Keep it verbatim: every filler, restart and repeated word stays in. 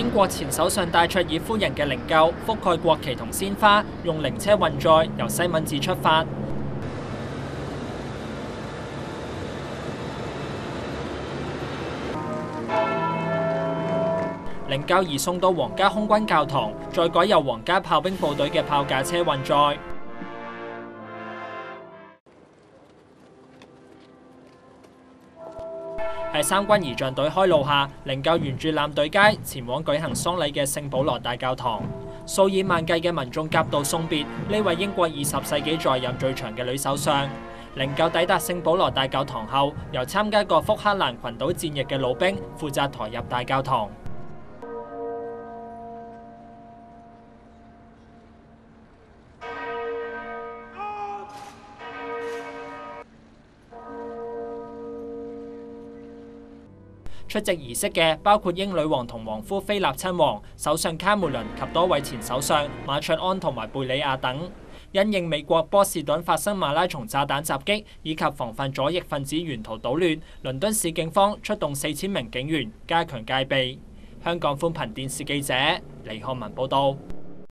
英國前首相戴卓爾夫人嘅靈柩覆蓋國旗同鮮花，用靈車運載，由西敏寺出發。靈柩移送到皇家空軍教堂，再改由皇家炮兵部隊嘅炮架車運載。喺三軍儀仗隊開路下，靈柩沿住艦隊街前往舉行喪禮嘅聖保羅大教堂。數以萬計嘅民眾夾道送別呢位英國二十世紀在任最長嘅女首相。靈柩抵達聖保羅大教堂後，由參加過福克蘭群島戰役嘅老兵負責抬入大教堂。出席儀式嘅包括英女王同王夫菲立親王、首相卡梅倫及多位前首相馬卓安同埋貝里亞等。因應美國波士頓發生馬拉松炸彈襲擊以及防範左翼分子沿途搗亂，倫敦市警方出動四千名警員加強戒備。香港寬頻電視記者李漢文報道。